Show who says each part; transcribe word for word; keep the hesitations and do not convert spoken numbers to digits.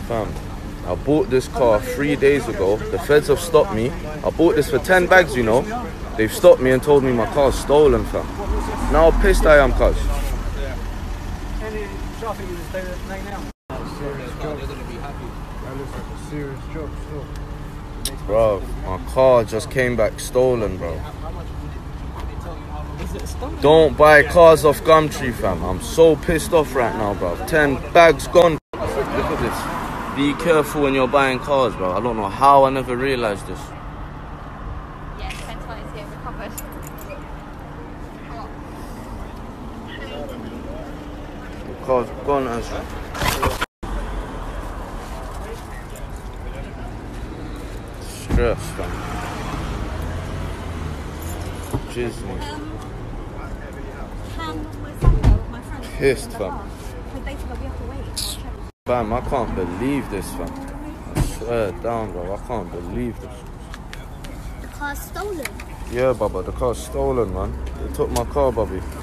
Speaker 1: Fam, I bought this car three days ago. The feds have stopped me. I bought this for ten bags, you know. They've stopped me and told me my car's stolen, fam. Now how pissed I am, cuz. Bro, my car just came back stolen, bro. Don't buy cars off Gumtree, fam. I'm so pissed off right now, bro. Ten bags gone. Look at this. Be careful when you're buying cars, bro. I don't know how I never realised this.
Speaker 2: Yeah, depends when it's getting recovered.
Speaker 1: The car's gone as well. Stress, fam. Jizz. Pissed, fam. Fam, I can't believe this, fam. I swear down, bro. I can't believe this.
Speaker 2: The car's stolen?
Speaker 1: Yeah, Baba, the car's stolen, man. They took my car, Bobby.